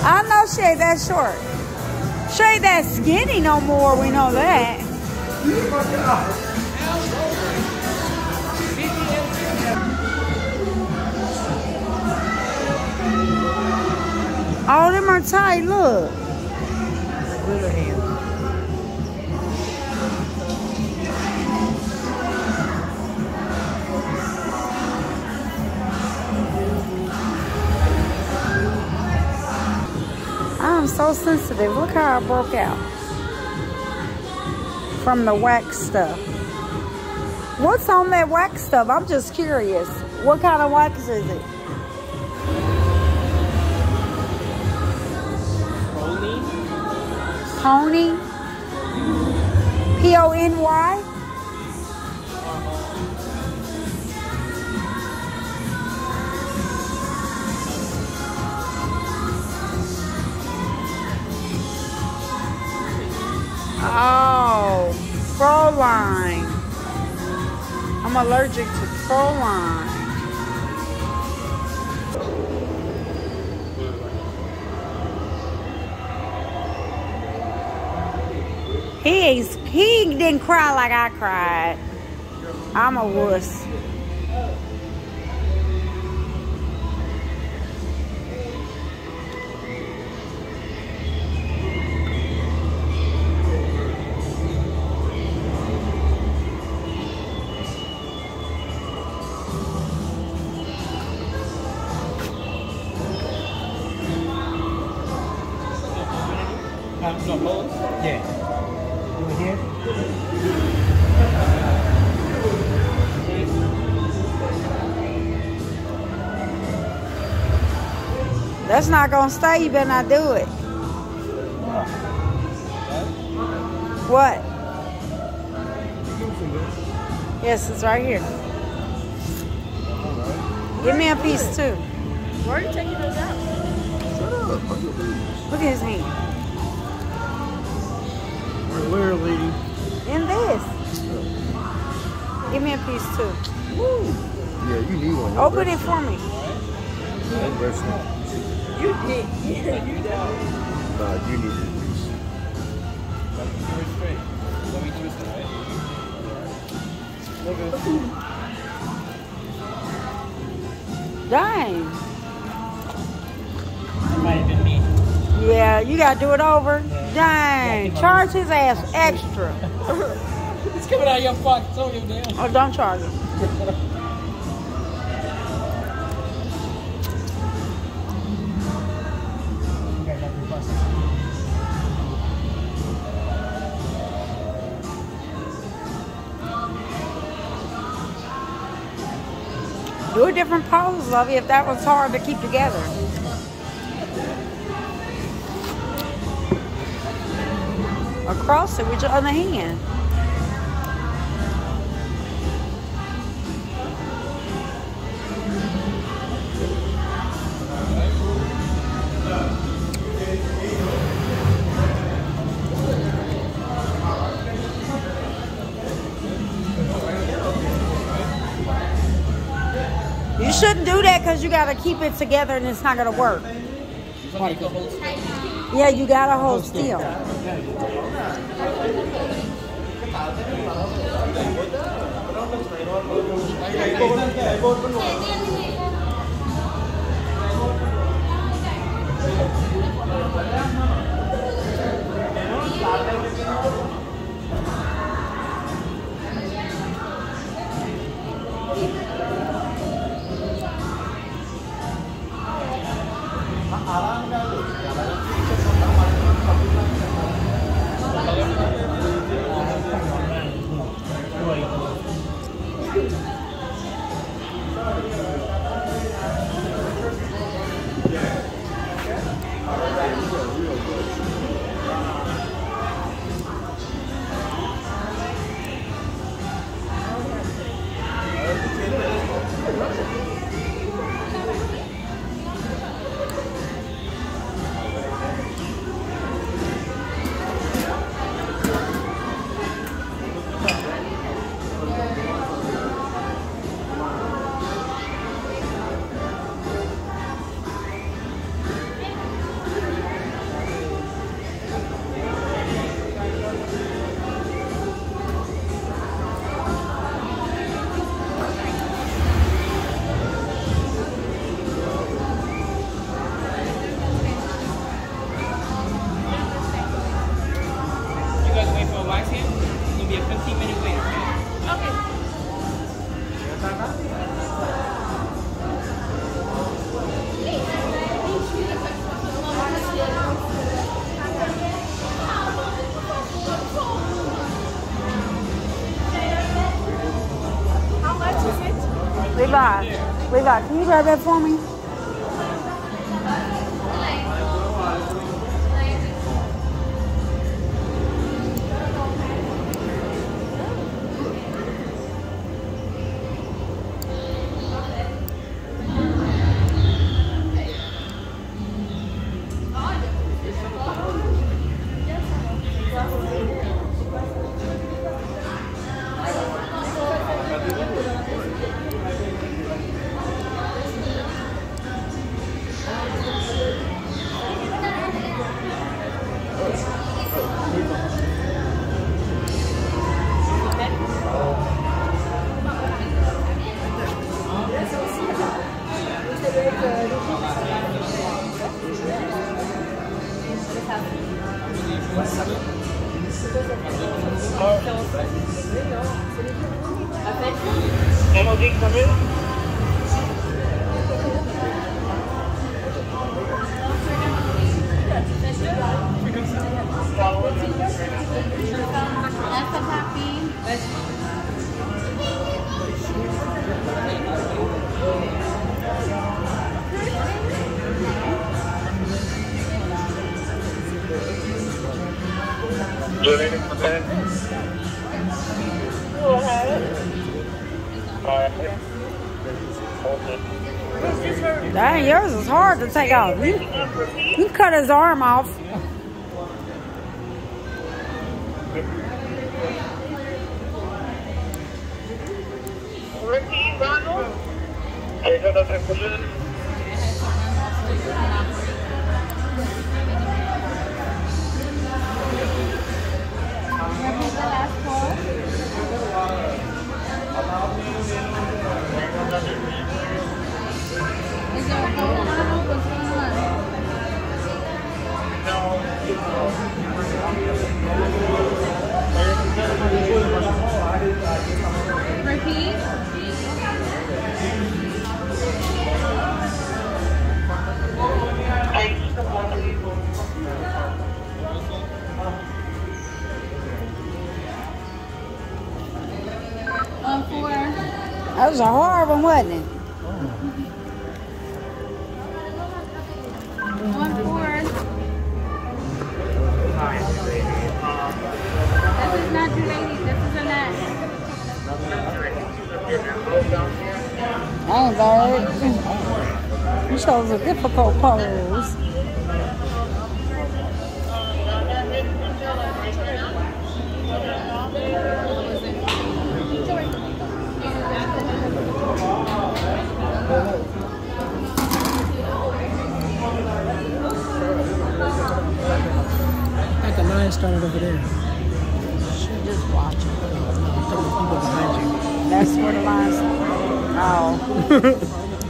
I know she ain't that short. She ain't that skinny no more, we know that. All them are tight, look. Little hands. I'm so sensitive. Look how I broke out from the wax stuff. What's on that wax stuff? I'm just curious. What kind of wax is it? Pony? P-O-N-Y? Oh, Proline. I'm allergic to Proline. He didn't cry like I cried. I'm a wuss. Yeah. Over here? That's not gonna stay. You better not do it. What? Yes, it's right here. Give me a piece too. Where are you taking those out? Shut up. Look at his hand. Where, lady? In this. Give me a piece too. Woo. Yeah, you need one. Open it for me. You did. Yeah, you did. Nah, you need this piece. Let me twist it, right? Dang. That might have been me. Yeah, you gotta do it over. Dang. Charge his ass extra. It's coming out of your pocket. So you damn. Oh, don't charge him. Do a different pose, Lovey, if that was hard to keep together. Across it with your other hand. You shouldn't do that because you got to keep it together and it's not going to work. Yeah, you got to hold still. Levi, can you grab that for me? Dang, yours is hard to take off. You cut his arm off. Repeat, Ronald. Repeat the last call. Is there a phone on? What's going on? Repeat. That was a hard one, wasn't it? 1-4. This is not 280. This is a net. Dang, bird. You chose a difficult pose. I think the line started over there. She just watching. People behind you. That's where the line's. Oh.